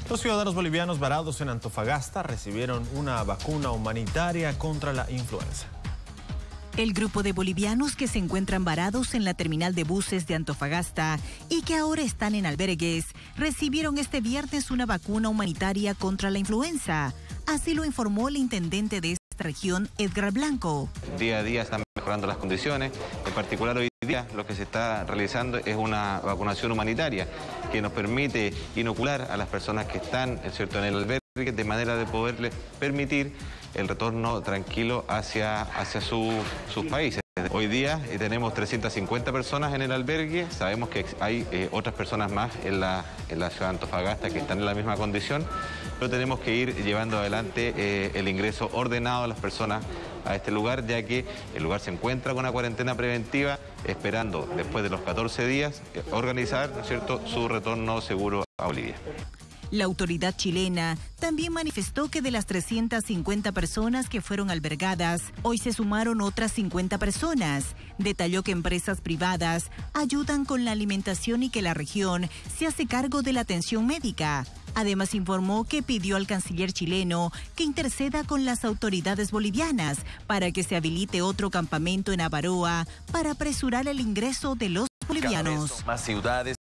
Los ciudadanos bolivianos varados en Antofagasta recibieron una vacuna humanitaria contra la influenza. El grupo de bolivianos que se encuentran varados en la terminal de buses de Antofagasta y que ahora están en albergues, recibieron este viernes una vacuna humanitaria contra la influenza. Así lo informó el intendente de esta región, Edgar Blanco. Día a día están mejorando las condiciones. En particular hoy día lo que se está realizando es una vacunación humanitaria que nos permite inocular a las personas que están, ¿cierto?, en el albergue, de manera de poderles permitir el retorno tranquilo hacia sus países. Hoy día tenemos 350 personas en el albergue, sabemos que hay otras personas más en la ciudad de Antofagasta que están en la misma condición, pero tenemos que ir llevando adelante el ingreso ordenado de las personas a este lugar, ya que el lugar se encuentra con una cuarentena preventiva, esperando después de los 14 días organizar, ¿no es cierto?, su retorno seguro a Bolivia. La autoridad chilena también manifestó que de las 350 personas que fueron albergadas, hoy se sumaron otras 50 personas. Detalló que empresas privadas ayudan con la alimentación y que la región se hace cargo de la atención médica. Además informó que pidió al canciller chileno que interceda con las autoridades bolivianas para que se habilite otro campamento en Avaroa para apresurar el ingreso de los bolivianos. Cada vez son más ciudades